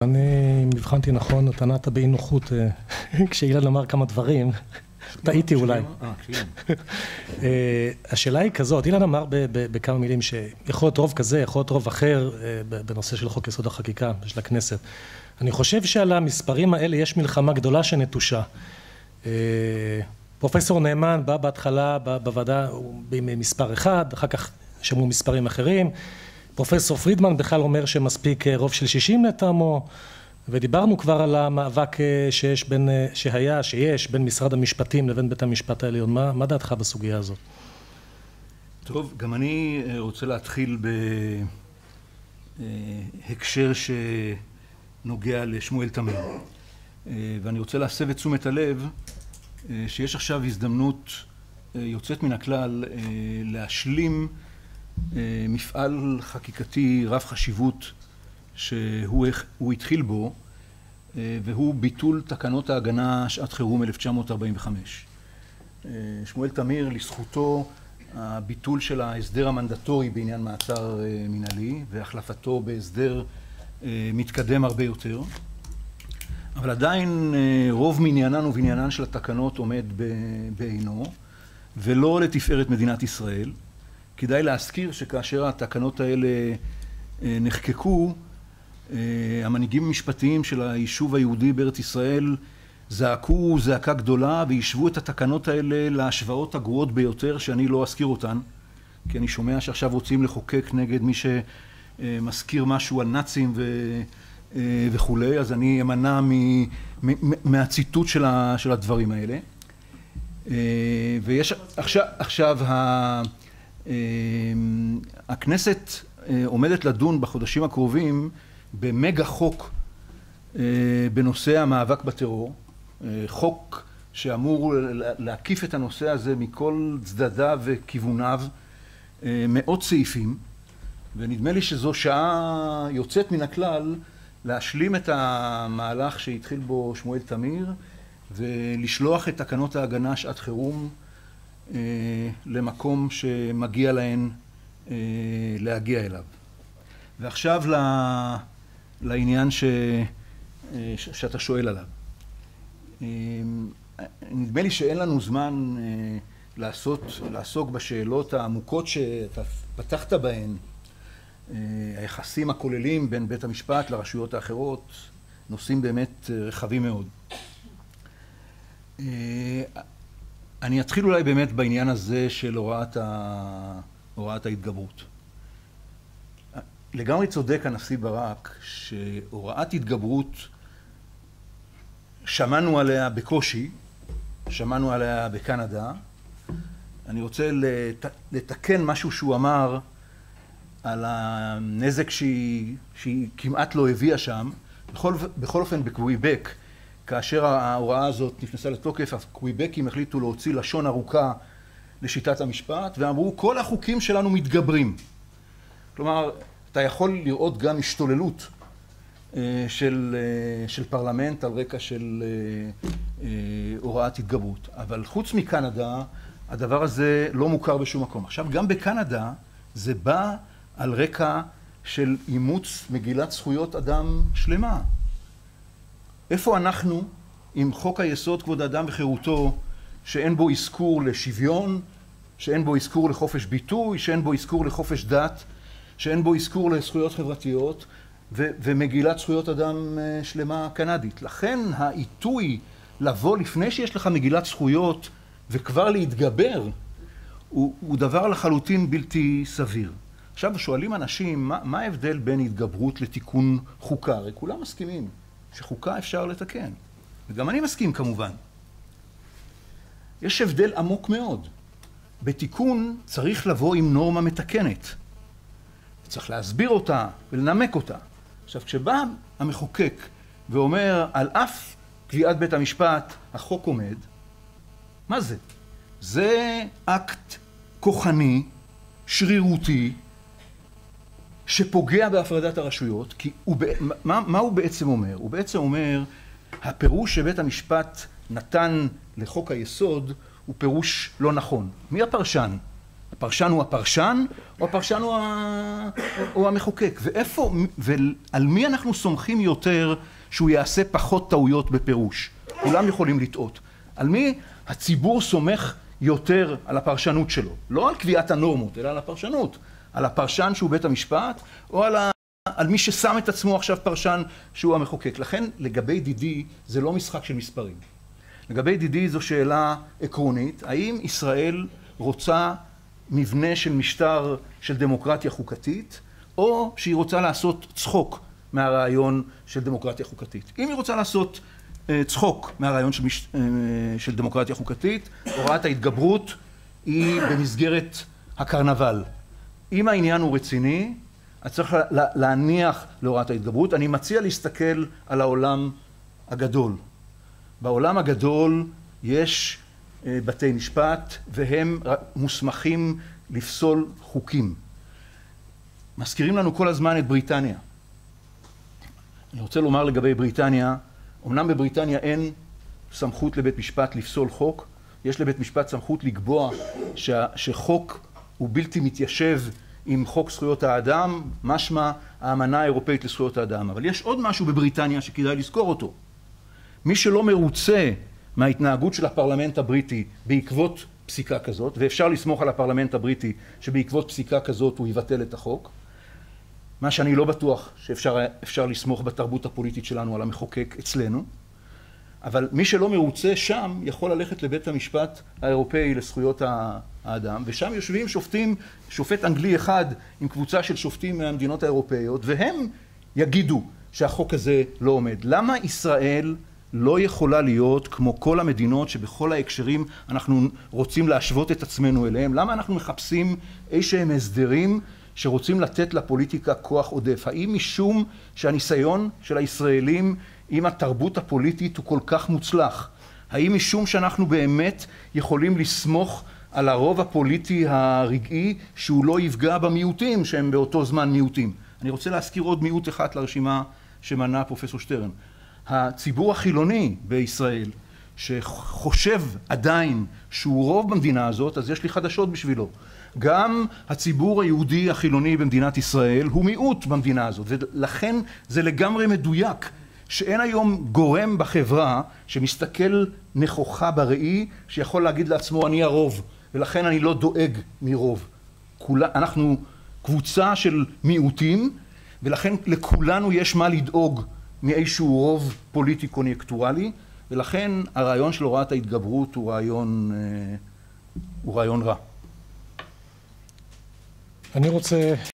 אני, אם הבחנתי נכון, אתה נעת באי נוחות כשאילן אמר כמה דברים. טעיתי אולי. השאלה היא כזאת, אילן אמר בכמה מילים שיכול להיות רוב כזה, יכול להיות רוב אחר בנושא של חוק יסוד החקיקה של הכנסת. אני חושב שעל המספרים האלה יש מלחמה גדולה שנטושה. פרופסור נאמן בא בהתחלה בוועדה במספר אחד, אחר כך שמעו מספרים אחרים. פרופסור פרידמן בכלל אומר שמספיק רוב של 60 לטעמו, ודיברנו כבר על המאבק שיש בין משרד המשפטים לבין בית המשפט העליון. מה דעתך בסוגיה הזאת? טוב, גם אני רוצה להתחיל בהקשר שנוגע לשמואל תמיר. ואני רוצה להסב את תשומת הלב שיש עכשיו הזדמנות יוצאת מן הכלל להשלים מפעל חקיקתי רב חשיבות שהוא התחיל בו, והוא ביטול תקנות ההגנה שעת חירום 1945. שמואל תמיר, לזכותו, הביטול של ההסדר המנדטורי בעניין מעצר מנהלי והחלפתו בהסדר מתקדם הרבה יותר, אבל עדיין רוב מעניינן ובעניינן של התקנות עומד בעינו, ולא לתפארת מדינת ישראל. כדאי להזכיר שכאשר התקנות האלה נחקקו, המנהיגים המשפטיים של היישוב היהודי בארץ ישראל זעקו זעקה גדולה וישבו את התקנות האלה להשוואות הגרועות ביותר, שאני לא אזכיר אותן, כי אני שומע שעכשיו רוצים לחוקק נגד מי שמזכיר משהו על נאצים וכולי, אז אני אמנע מהציטוט של הדברים האלה. ויש עכשיו הכנסת עומדת לדון בחודשים הקרובים במגה חוק בנושא המאבק בטרור, חוק שאמור להקיף את הנושא הזה מכל צדדיו וכיווניו, מאות סעיפים, ונדמה לי שזו שעה יוצאת מן הכלל להשלים את המהלך שהתחיל בו שמואל תמיר ולשלוח את תקנות ההגנה שעת חירום למקום שמגיע להן להגיע אליו. ועכשיו לעניין שאתה שואל עליו. נדמה לי שאין לנו זמן לעסוק בשאלות העמוקות שאתה פתחת בהן, היחסים הכוללים בין בית המשפט לרשויות האחרות, נושאים באמת רחבים מאוד. אני אתחיל אולי באמת בעניין הזה של הוראת ההתגברות. לגמרי צודק הנשיא ברק שהוראת התגברות שמענו עליה בקושי, שמענו עליה בקנדה. אני רוצה לתקן משהו שהוא אמר על הנזק שהיא כמעט לא הביאה שם. בכל אופן בקוויבק, כאשר ההוראה הזאת נכנסה לתוקף, הקוויבקים החליטו להוציא לשון ארוכה לשיטת המשפט ואמרו כל החוקים שלנו מתגברים. כלומר, אתה יכול לראות גם השתוללות של פרלמנט על רקע של הוראת התגברות. אבל חוץ מקנדה, הדבר הזה לא מוכר בשום מקום. עכשיו, גם בקנדה זה בא על רקע של אימוץ מגילת זכויות אדם שלמה. איפה אנחנו עם חוק היסוד כבוד האדם וחירותו, שאין בו אזכור לשוויון, שאין בו אזכור לחופש ביטוי, שאין בו אזכור לחופש דת, שאין בו אזכור לזכויות חברתיות, ומגילת זכויות אדם שלמה קנדית. לכן העיתוי לבוא לפני שיש לך מגילת זכויות וכבר להתגבר, הוא דבר לחלוטין בלתי סביר. עכשיו שואלים אנשים, מה ההבדל בין התגברות לתיקון חוקה? הרי כולם מסכימים שחוקה אפשר לתקן, וגם אני מסכים כמובן. יש הבדל עמוק מאוד. בתיקון צריך לבוא עם נורמה מתקנת. צריך להסביר אותה ולנמק אותה. עכשיו, כשבא המחוקק ואומר, על אף קביעת בית המשפט, החוק עומד, מה זה? זה אקט כוחני, שרירותי, שפוגע בהפרדת הרשויות, כי מה הוא בעצם אומר? הוא בעצם אומר, הפירוש שבית המשפט נתן לחוק היסוד הוא פירוש לא נכון. מי הפרשן? הפרשן הוא הפרשן, או הפרשן הוא המחוקק. ואיפה, ועל מי אנחנו סומכים יותר שהוא יעשה פחות טעויות בפירוש? כולם יכולים לטעות. על מי הציבור סומך יותר על הפרשנות שלו? לא על קביעת הנורמות, אלא על הפרשנות. על הפרשן שהוא בית המשפט, או על מי ששם את עצמו עכשיו פרשן שהוא המחוקק. לכן, לגבי דידי, זה לא משחק של מספרים. לגבי דידי זו שאלה עקרונית. האם ישראל רוצה מבנה של משטר של דמוקרטיה חוקתית, או שהיא רוצה לעשות צחוק מהרעיון של דמוקרטיה חוקתית? אם היא רוצה לעשות צחוק מהרעיון של דמוקרטיה חוקתית, הוראת ההתגברות היא במסגרת הקרנבל. אם העניין הוא רציני, אז צריך להניח להוראת ההתגברות. אני מציע להסתכל על העולם הגדול. בעולם הגדול יש בתי משפט, והם מוסמכים לפסול חוקים. מזכירים לנו כל הזמן את בריטניה. אני רוצה לומר לגבי בריטניה, אמנם בבריטניה אין סמכות לבית משפט לפסול חוק, יש לבית משפט סמכות לקבוע שחוק הוא בלתי מתיישב עם חוק זכויות האדם, משמע האמנה האירופאית לזכויות האדם. אבל יש עוד משהו בבריטניה שכדאי לזכור אותו. מי שלא מרוצה מההתנהגות של הפרלמנט הבריטי בעקבות פסיקה כזאת, ואפשר לסמוך על הפרלמנט הבריטי שבעקבות פסיקה כזאת הוא יבטל את החוק, מה שאני לא בטוח שאפשר לסמוך בתרבות הפוליטית שלנו על המחוקק אצלנו, אבל מי שלא מרוצה שם יכול ללכת לבית המשפט האירופאי לזכויות האדם, ושם יושבים שופט אנגלי אחד עם קבוצה של שופטים מהמדינות האירופאיות, והם יגידו שהחוק הזה לא עומד. למה ישראל לא יכולה להיות כמו כל המדינות שבכל ההקשרים אנחנו רוצים להשוות את עצמנו אליהם? למה אנחנו מחפשים איזשהם הסדרים שרוצים לתת לפוליטיקה כוח עודף? האם משום שהניסיון של הישראלים עם התרבות הפוליטית הוא כל כך מוצלח? האם משום שאנחנו באמת יכולים לסמוך על הרוב הפוליטי הרגעי שהוא לא יפגע במיעוטים שהם באותו זמן מיעוטים? אני רוצה להזכיר עוד מיעוט אחד לרשימה שמנה פרופסור שטרן. הציבור החילוני בישראל שחושב עדיין שהוא רוב במדינה הזאת, אז יש לי חדשות בשבילו. גם הציבור היהודי החילוני במדינת ישראל הוא מיעוט במדינה הזאת, ולכן זה לגמרי מדויק שאין היום גורם בחברה שמסתכל נכוחה בראי שיכול להגיד לעצמו אני הרוב, ולכן אני לא דואג מרוב. אנחנו קבוצה של מיעוטים, ולכן לכולנו יש מה לדאוג מאיזשהו רוב פוליטי קוניונקטורלי, ולכן הרעיון של הוראת ההתגברות הוא רעיון רע. אני רוצה